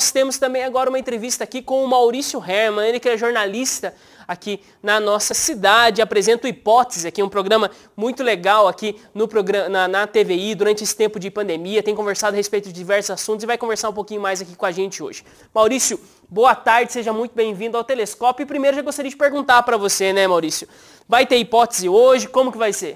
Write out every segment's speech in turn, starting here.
nós temos também agora uma entrevista aqui com o Maurício Hermann, ele que é jornalista aqui na nossa cidade, apresenta o Hipótese, aqui um programa muito legal aqui no programa, na TVI, durante esse tempo de pandemia, tem conversado a respeito de diversos assuntos e vai conversar um pouquinho mais aqui com a gente hoje. Maurício, boa tarde, seja muito bem-vindo ao Telescópio. E primeiro já gostaria de perguntar para você, né, Maurício, vai ter Hipótese hoje, como que vai ser?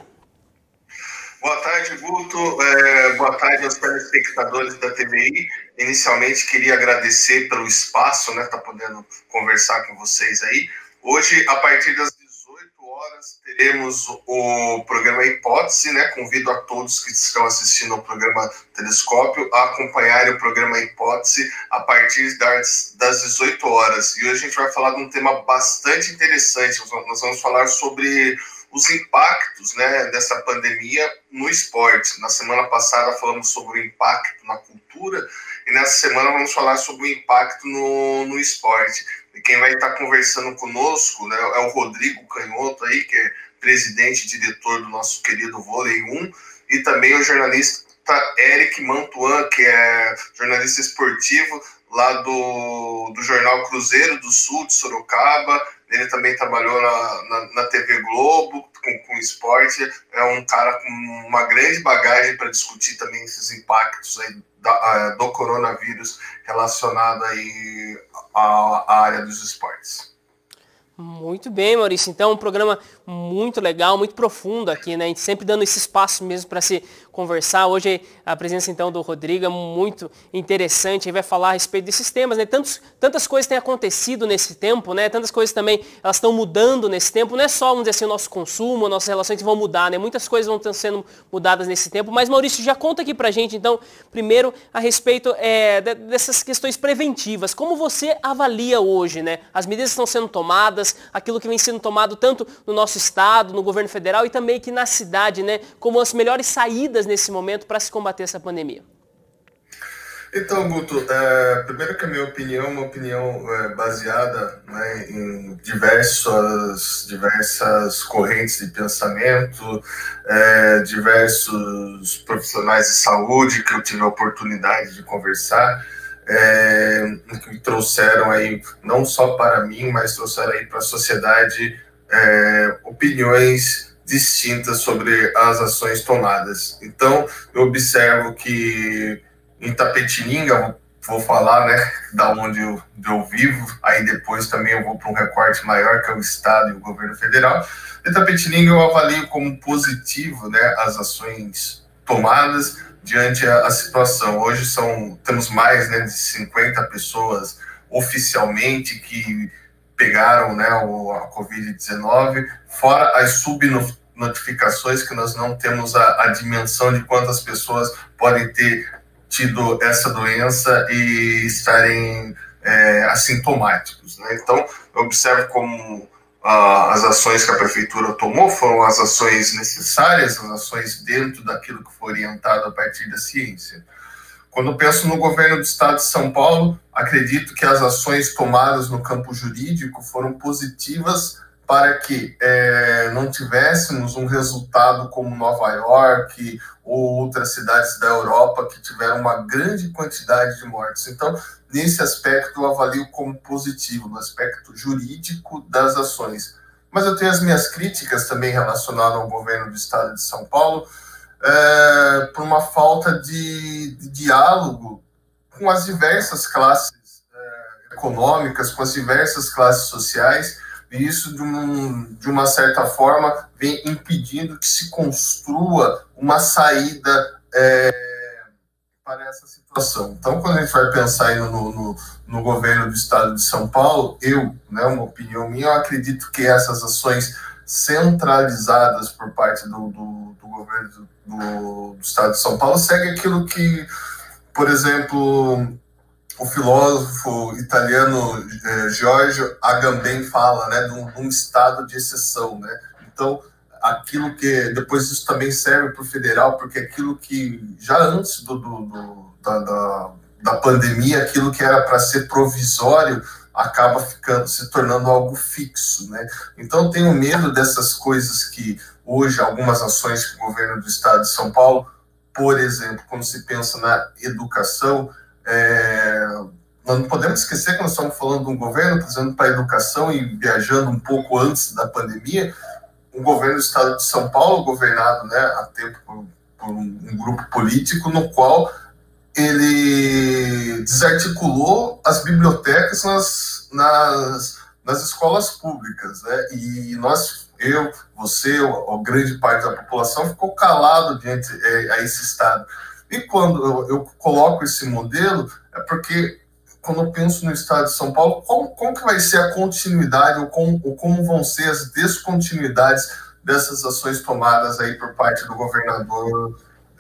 Boa tarde, Guto. Boa tarde aos telespectadores da TVI. Inicialmente, queria agradecer pelo espaço, né, tá podendo conversar com vocês aí. Hoje, a partir das 18 horas, teremos o programa Hipótese, né? Convido a todos que estão assistindo ao programa Telescópio a acompanharem o programa Hipótese a partir das 18 horas. E hoje a gente vai falar de um tema bastante interessante. Nós vamos falar sobre os impactos, né, dessa pandemia no esporte. Na semana passada falamos sobre o impacto na cultura e nessa semana vamos falar sobre o impacto no esporte. E quem vai estar conversando conosco, né, é o Rodrigo Canhoto, aí, que é presidente e diretor do nosso querido Vôlei 1, e também o jornalista Eric Mantuan, que é jornalista esportivo lá do Jornal Cruzeiro do Sul, de Sorocaba. Ele também trabalhou na TV Globo, com esporte. É um cara com uma grande bagagem para discutir também esses impactos aí do coronavírus relacionado aí à área dos esportes. Muito bem, Maurício. Então, um programa muito legal, muito profundo aqui, né? A gente sempre dando esse espaço mesmo para se conversar. Hoje a presença, então, do Rodrigo é muito interessante. Ele vai falar a respeito desses temas, né? Tantas coisas têm acontecido nesse tempo, né? Tantas coisas também, elas estão mudando nesse tempo. Não é só, vamos dizer assim, o nosso consumo, nossas relações que vão mudar, né? Muitas coisas vão estar sendo mudadas nesse tempo. Mas, Maurício, já conta aqui pra gente, então, primeiro, a respeito dessas questões preventivas. Como você avalia hoje, né? As medidas que estão sendo tomadas, aquilo que vem sendo tomado tanto no nosso estado, no governo federal e também aqui na cidade, né, como as melhores saídas nesse momento para se combater essa pandemia? Então, Guto, primeiro que a minha opinião é uma opinião baseada, né, em diversas correntes de pensamento, diversos profissionais de saúde que eu tive a oportunidade de conversar, que trouxeram aí, não só para mim, mas trouxeram aí para a sociedade opiniões distintas sobre as ações tomadas. Então, eu observo que em Itapetininga, vou falar, né, da onde eu vivo, aí depois também eu vou para um recorte maior, que é o Estado e o governo federal. Em Itapetininga eu avalio como positivo, né, as ações tomadas diante a situação. Hoje temos mais, né, de 50 pessoas oficialmente que pegaram, né, a Covid-19, fora as subnotificações, que nós não temos a dimensão de quantas pessoas podem ter tido essa doença e estarem assintomáticos, né? Então, eu observo como as ações que a prefeitura tomou foram as ações necessárias, as ações dentro daquilo que foi orientado a partir da ciência. Quando eu penso no governo do estado de São Paulo, acredito que as ações tomadas no campo jurídico foram positivas para que não tivéssemos um resultado como Nova York ou outras cidades da Europa que tiveram uma grande quantidade de mortes. Então, nesse aspecto, eu avalio como positivo, no aspecto jurídico das ações. Mas eu tenho as minhas críticas também relacionadas ao governo do estado de São Paulo, por uma falta de diálogo com as diversas classes econômicas, com as diversas classes sociais, e isso, de uma certa forma, vem impedindo que se construa uma saída para essa situação. Então, quando a gente vai pensar aí no governo do estado de São Paulo, uma opinião minha, eu acredito que essas ações centralizadas por parte do governo do estado de São Paulo seguem aquilo que, por exemplo, o filósofo italiano Giorgio Agamben fala, né, de um estado de exceção, né? Então, aquilo que depois isso também serve para o federal, porque aquilo que já antes da pandemia, aquilo que era para ser provisório acaba se tornando algo fixo, né? Então, tenho medo dessas coisas que hoje algumas ações que o governo do estado de São Paulo, por exemplo, quando se pensa na educação, nós não podemos esquecer que nós estamos falando de um governo trazendo para a educação e viajando um pouco antes da pandemia, um governo do estado de São Paulo, governado, né, há tempo por um grupo político, no qual ele desarticulou as bibliotecas nas escolas públicas, né? E eu, você, a grande parte da população ficou calado diante a esse estado. E quando eu coloco esse modelo, é porque quando eu penso no estado de São Paulo, como que vai ser a continuidade ou como vão ser as descontinuidades dessas ações tomadas aí por parte do governador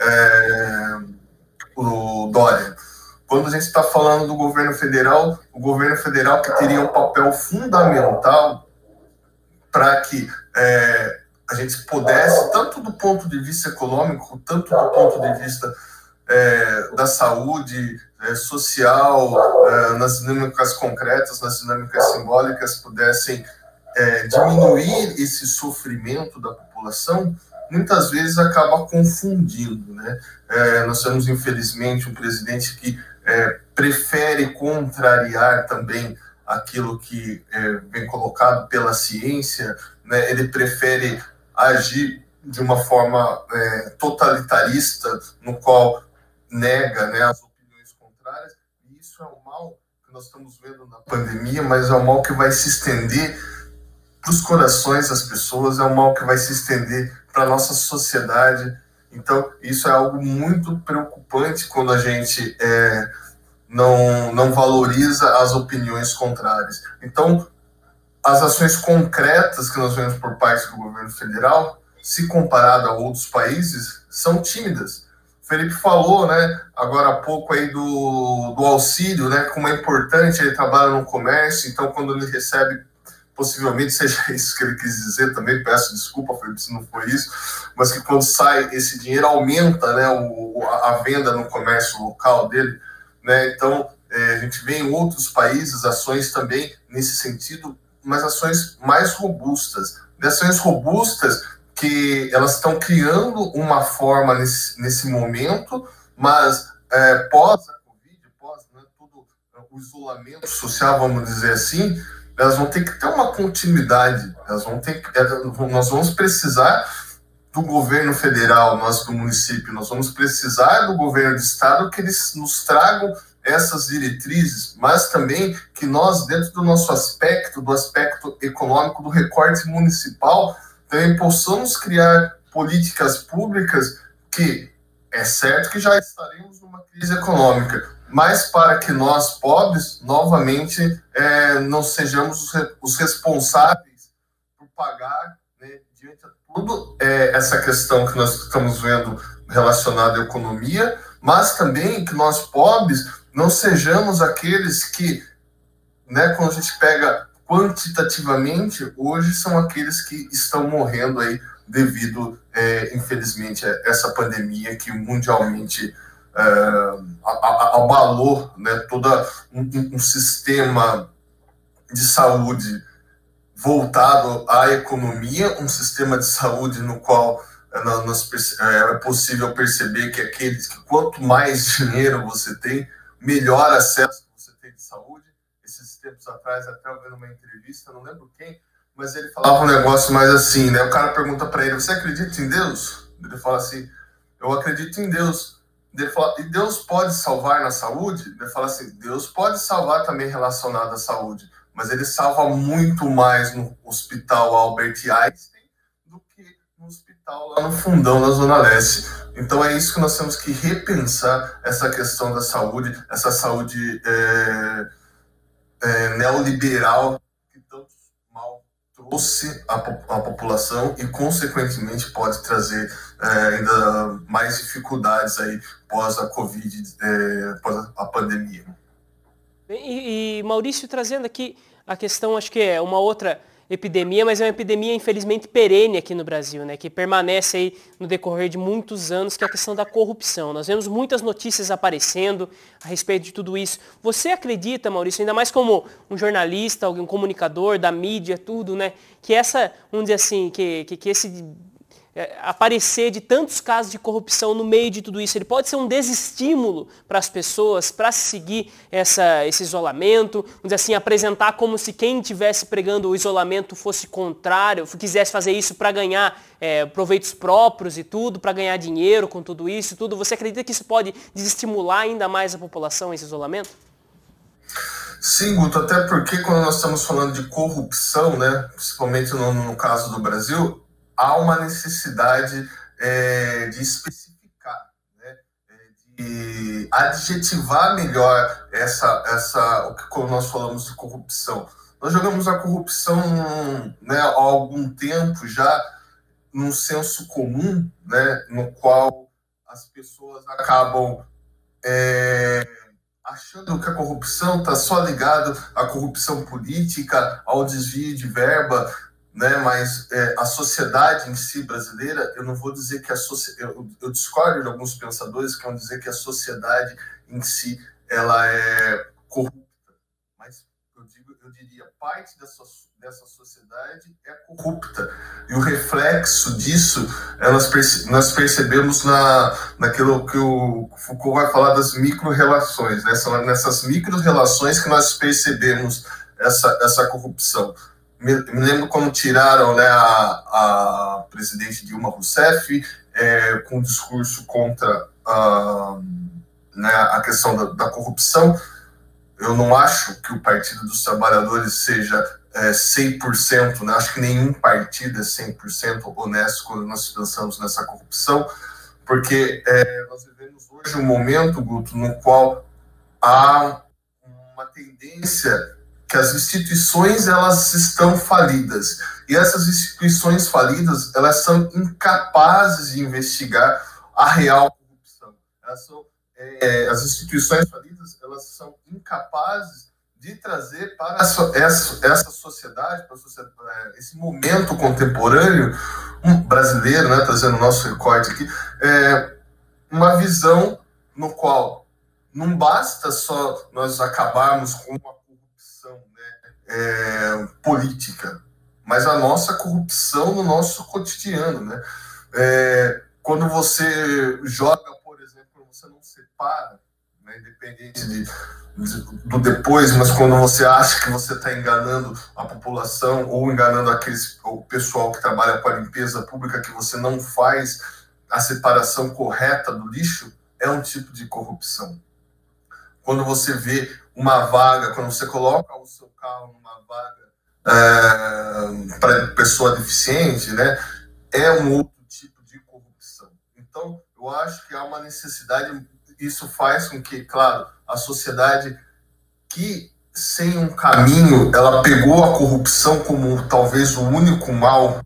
o Dória? Quando a gente está falando do governo federal, o governo federal que teria um papel fundamental para que a gente pudesse, tanto do ponto de vista econômico, tanto do ponto de vista da saúde social, nas dinâmicas concretas, nas dinâmicas simbólicas, pudessem diminuir esse sofrimento da população, muitas vezes acaba confundindo, né? Nós temos, infelizmente, um presidente que prefere contrariar também aquilo que vem colocado pela ciência, né? Ele prefere agir de uma forma totalitarista, no qual nega, né, as opiniões contrárias, e isso é um mal que nós estamos vendo na pandemia, mas é um mal que vai se estender para os corações das pessoas, é um mal que vai se estender para a nossa sociedade. Então, isso é algo muito preocupante quando a gente não valoriza as opiniões contrárias. Então, as ações concretas que nós vemos por parte do governo federal, se comparado a outros países, são tímidas. O Felipe falou, né, agora há pouco aí do auxílio, né, como é importante, ele trabalha no comércio, então quando ele recebe, possivelmente seja isso que ele quis dizer também, peço desculpa, Felipe, se não foi isso, mas que quando sai esse dinheiro aumenta, né, a venda no comércio local dele, né, então a gente vê em outros países ações também nesse sentido, mas ações mais robustas, ações robustas que elas estão criando uma forma nesse momento, mas pós a Covid, pós, né, todo o isolamento social, vamos dizer assim, elas vão ter que ter uma continuidade, nós vamos precisar do governo federal, nós do município, nós vamos precisar do governo do estado que eles nos tragam essas diretrizes, mas também que nós, dentro do nosso aspecto, do aspecto econômico, do recorte municipal, também possamos criar políticas públicas que, é certo que já estaremos numa crise econômica, mas para que nós, pobres, novamente, não sejamos os responsáveis por pagar, né, diante de tudo essa questão que nós estamos vendo relacionada à economia, mas também que nós, pobres, não sejamos aqueles que, né, quando a gente pega quantitativamente, hoje são aqueles que estão morrendo aí devido, infelizmente, a essa pandemia que mundialmente abalou, né, todo um sistema de saúde voltado à economia, um sistema de saúde no qual é possível perceber que quanto mais dinheiro você tem, melhor acesso você tem de saúde. Esses tempos atrás, até eu vendo uma entrevista, não lembro quem, mas ele falava um negócio mais assim, né? O cara pergunta para ele, você acredita em Deus? Ele fala assim, eu acredito em Deus. Ele fala, e Deus pode salvar na saúde? Ele fala assim, Deus pode salvar também relacionado à saúde, mas ele salva muito mais no Hospital Albert Einstein do que no hospital lá no fundão da Zona Leste. Então é isso que nós temos que repensar, essa questão da saúde, essa saúde neoliberal que tanto mal trouxe à população e, consequentemente, pode trazer ainda mais dificuldades aí pós a Covid, pós a pandemia. E Maurício, trazendo aqui a questão, acho que é uma outra epidemia, mas é uma epidemia, infelizmente, perene aqui no Brasil, né, que permanece aí no decorrer de muitos anos, que é a questão da corrupção. Nós vemos muitas notícias aparecendo a respeito de tudo isso. Você acredita, Maurício, ainda mais como um jornalista, um comunicador da mídia, tudo, né, que essa, vamos dizer assim, que aparecer de tantos casos de corrupção no meio de tudo isso? Ele pode ser um desestímulo para as pessoas, para seguir esse isolamento, vamos dizer assim, apresentar como se quem estivesse pregando o isolamento fosse contrário, quisesse fazer isso para ganhar proveitos próprios e tudo, para ganhar dinheiro com tudo isso e tudo. Você acredita que isso pode desestimular ainda mais a população, esse isolamento? Sim, Guto, até porque quando nós estamos falando de corrupção, né, principalmente no caso do Brasil, há uma necessidade de especificar, né, de adjetivar melhor o que quando nós falamos de corrupção. Nós jogamos a corrupção, né, há algum tempo já num senso comum, né, no qual as pessoas acabam achando que a corrupção está só ligada à corrupção política, ao desvio de verba, né? Mas a sociedade em si brasileira, eu não vou dizer que eu discordo de alguns pensadores que vão dizer que a sociedade em si ela é corrupta, mas eu diria parte dessa sociedade é corrupta, e o reflexo disso nós percebemos naquilo que o Foucault vai falar das micro-relações, né? São nessas micro-relações que nós percebemos essa corrupção. Me lembro quando tiraram, né, a presidente Dilma Rousseff com um discurso contra né, a questão da corrupção. Eu não acho que o Partido dos Trabalhadores seja 100%, né? Acho que nenhum partido é 100% honesto quando nós pensamos nessa corrupção, porque nós vivemos hoje um momento, Guto, no qual há uma tendência que as instituições elas estão falidas, e essas instituições falidas elas são incapazes de investigar a real corrupção. As instituições falidas elas são incapazes de trazer para essa sociedade, para esse momento contemporâneo brasileiro, né, trazendo o nosso recorte aqui, uma visão no qual não basta só nós acabarmos com uma corrupção, né, política, mas a nossa corrupção no nosso cotidiano, né? Quando você joga, por exemplo, você não separa, né, independente do depois, mas quando você acha que você está enganando a população ou enganando o pessoal que trabalha com a limpeza pública, que você não faz a separação correta do lixo, é um tipo de corrupção. Quando você vê uma vaga, quando você coloca o seu carro numa vaga para pessoa deficiente, né, é um outro tipo de corrupção. Então, eu acho que há uma necessidade. Isso faz com que, claro, a sociedade que sem um caminho, ela pegou a corrupção como talvez o único mal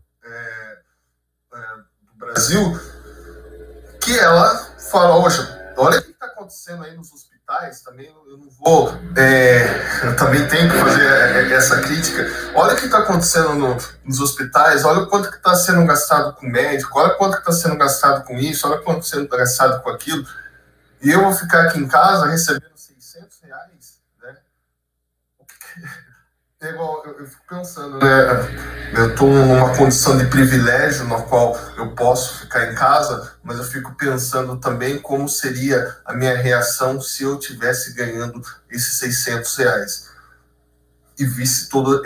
do Brasil, que ela fala, olha o que está acontecendo aí nos hospitais, também eu não vou, eu também tenho que fazer essa crítica, olha o que está acontecendo nos hospitais, olha o quanto que está sendo gastado com médico, olha quanto que está sendo gastado com isso, olha quanto está sendo gastado com aquilo, e eu vou ficar aqui em casa recebendo R$600, né? Eu fico pensando, né? Eu estou numa condição de privilégio na qual eu posso ficar em casa, mas eu fico pensando também como seria a minha reação se eu estivesse ganhando esses R$600 e visse toda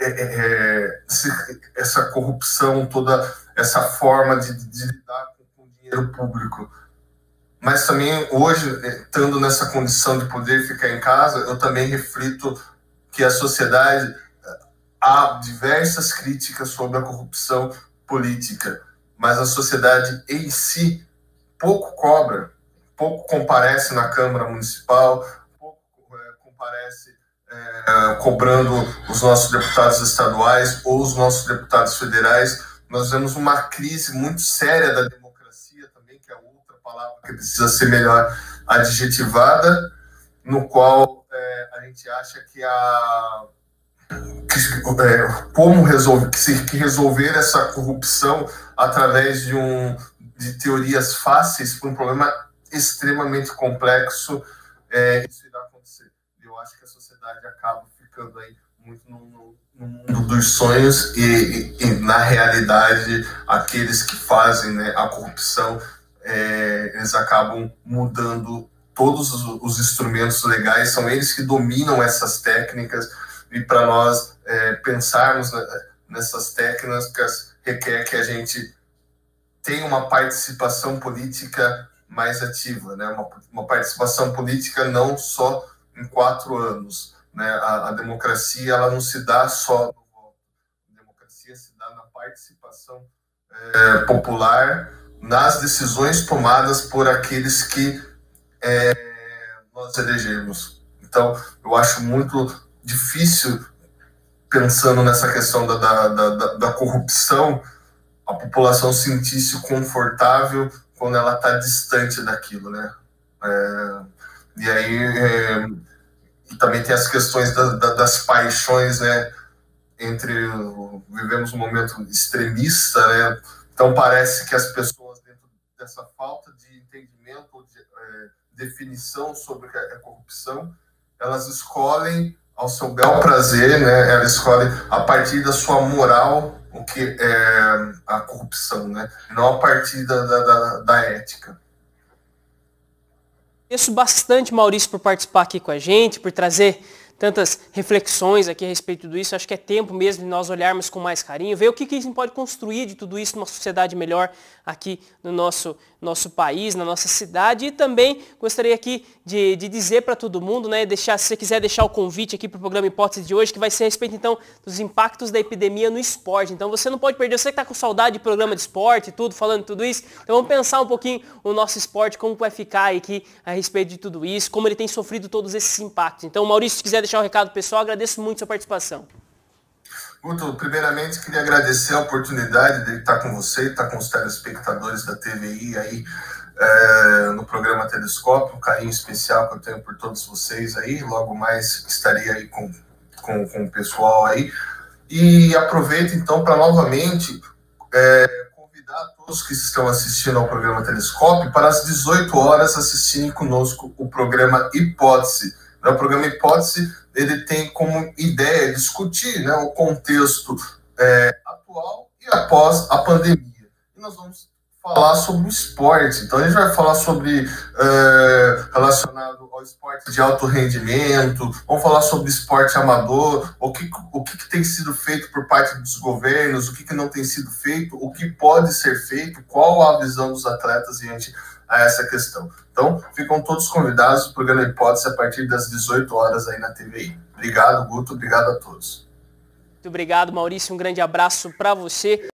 essa corrupção, toda essa forma de lidar com o dinheiro público. Mas também hoje, estando nessa condição de poder ficar em casa, eu também reflito que a sociedade, há diversas críticas sobre a corrupção política, mas a sociedade em si pouco cobra, pouco comparece na Câmara Municipal, pouco comparece cobrando os nossos deputados estaduais ou os nossos deputados federais. Nós vemos uma crise muito séria da democracia também, que é outra palavra que precisa ser melhor adjetivada, no qual a gente acha que como resolver essa corrupção através de teorias fáceis para um problema extremamente complexo, isso irá acontecer. Eu eu acho que a sociedade acaba ficando aí muito no mundo dos sonhos e na realidade, aqueles que fazem, né, a corrupção, eles acabam mudando todos os instrumentos legais, são eles que dominam essas técnicas, e para nós pensarmos nessas técnicas requer que a gente tenha uma participação política mais ativa, né? Uma participação política não só em 4 anos, né? A democracia, ela não se dá só no voto, a democracia se dá na participação popular, nas decisões tomadas por aqueles que nós elegemos. Então, eu acho muito difícil, pensando nessa questão da corrupção, a população sentir-se confortável quando ela está distante daquilo, né? E aí e também tem as questões das paixões, né? Vivemos um momento extremista, né? Então parece que as pessoas, dentro dessa falta de entendimento ou de definição sobre a corrupção, elas escolhem ao seu bel prazer, né? Elas escolhem a partir da sua moral o que é a corrupção, né? Não a partir da ética. Agradeço bastante, Maurício, por participar aqui com a gente, por trazer tantas reflexões aqui a respeito de tudo isso. Acho que é tempo mesmo de nós olharmos com mais carinho, ver o que a gente pode construir de tudo isso numa sociedade melhor aqui no nosso país, na nossa cidade. E também gostaria aqui de dizer para todo mundo, né, se você quiser deixar o convite aqui para o programa Hipótese de hoje, que vai ser a respeito, então, dos impactos da epidemia no esporte. Então, você não pode perder, você que está com saudade de programa de esporte e tudo, falando tudo isso, então vamos pensar um pouquinho o nosso esporte, como vai ficar aqui a respeito de tudo isso, como ele tem sofrido todos esses impactos. Então, Maurício, se quiser deixar um recado pessoal, agradeço muito a sua participação. Guto, primeiramente queria agradecer a oportunidade de estar com você, estar com os telespectadores da TVI aí no programa Telescópio, um carinho especial que eu tenho por todos vocês aí, logo mais estarei aí com o pessoal aí, e aproveito então para novamente convidar todos que estão assistindo ao programa Telescópio para às 18 horas assistirem conosco o programa Hipótese. O programa Hipótese, ele tem como ideia discutir, né, o contexto atual e após a pandemia. E nós vamos falar sobre o esporte. Então, a gente vai falar sobre relacionado ao esporte de alto rendimento, vamos falar sobre esporte amador, o que tem sido feito por parte dos governos, o que não tem sido feito, o que pode ser feito, qual a visão dos atletas diante a essa questão. Então, ficam todos convidados, o programa Hipótese a partir das 18 horas aí na TVI. Obrigado, Guto, obrigado a todos. Muito obrigado, Maurício, um grande abraço para você.